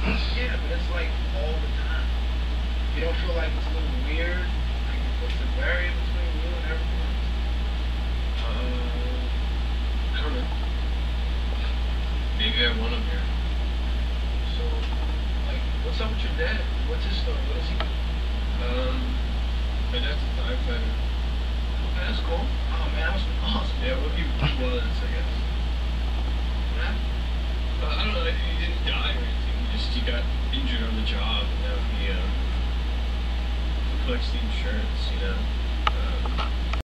Yeah, but it's like all the time. You don't feel like it's a little weird? Like what's the barrier between you and everyone else? I don't know. Maybe I want him here. So, like, what's up with your dad? What's his story? What does he do? My dad's a firefighter. Okay, that's cool. Oh man, that must be awesome. Yeah, well, he was, I guess. What happened? I don't know. He didn't die or anything. He got injured on the job, and now he collects the insurance. You know.